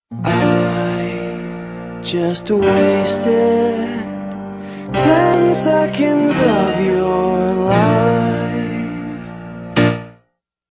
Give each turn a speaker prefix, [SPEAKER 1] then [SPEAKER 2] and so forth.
[SPEAKER 1] I just wasted 10 seconds of your life.